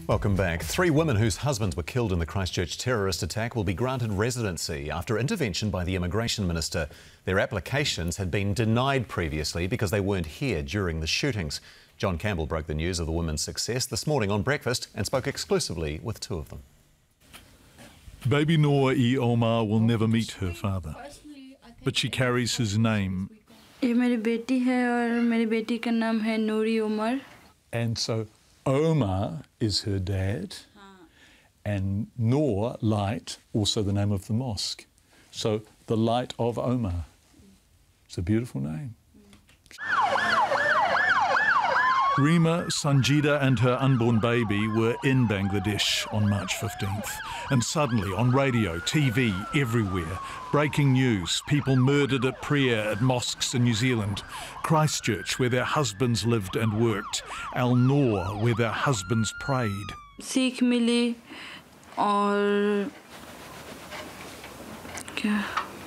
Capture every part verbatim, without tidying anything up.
Welcome back. Three women whose husbands were killed in the Christchurch terrorist attack will be granted residency after intervention by the Immigration Minister. Their applications had been denied previously because they weren't here during the shootings. John Campbell broke the news of the women's success this morning on Breakfast and spoke exclusively with two of them. Baby Noor E. Omar will never meet her father, but she carries his name. And so Omar is her dad, and Noor, light, also the name of the mosque. So the light of Omar. It's a beautiful name. Rima, Sanjida and her unborn baby were in Bangladesh on March fifteenth. And suddenly, on radio, T V, everywhere, breaking news, people murdered at prayer at mosques in New Zealand, Christchurch, where their husbands lived and worked, Al Noor, where their husbands prayed. Sikh mili aur kya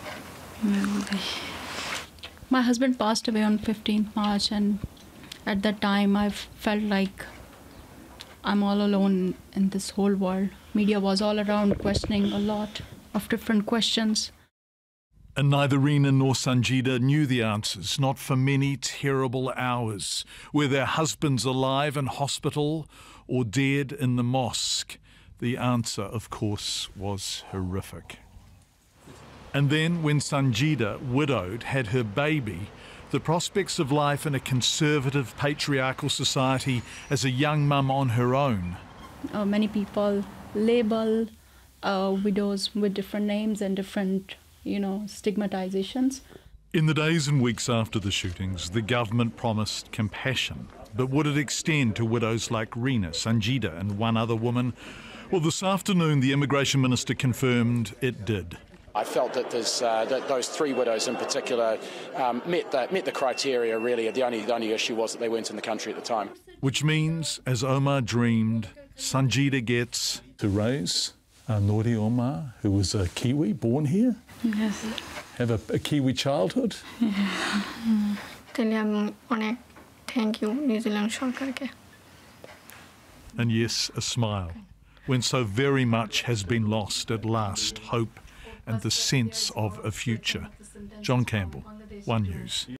My husband passed away on fifteenth March, and at that time I felt like I'm all alone in this whole world. Media was all around questioning a lot of different questions. And neither Rina nor Sanjida knew the answers, not for many terrible hours. Were their husbands alive in hospital or dead in the mosque? The answer, of course, was horrific. And then when Sanjida, widowed, had her baby, the prospects of life in a conservative, patriarchal society as a young mum on her own. Uh, many people label uh, widows with different names and different, you know, stigmatizations. In the days and weeks after the shootings, the government promised compassion. But would it extend to widows like Rina, Sanjida and one other woman? Well, this afternoon, the Immigration Minister confirmed it did. I felt that, uh, that those three widows in particular um, met, the, met the criteria, really. The only, the only issue was that they weren't in the country at the time. Which means, as Omar dreamed, Sanjida gets to raise uh, Noor E. Omar, who was a Kiwi, born here. Yes. Have a, a Kiwi childhood. Yeah. Thank you, New Zealand Sarkarke. And yes, a smile, when so very much has been lost at last, hope and the sense of a future. John Campbell, One News.